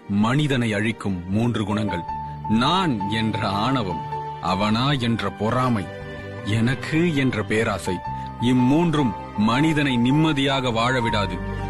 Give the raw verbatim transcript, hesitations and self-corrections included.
மனிதனை அழிக்கும் மூன்று குணங்கள். நான் என்ற ஆணவம், அவனா என்ற பொறாமை, எனக்கு என்ற பேராசை. இம்மூன்றும் மனிதனை நிம்மதியாக வாழ விடாது.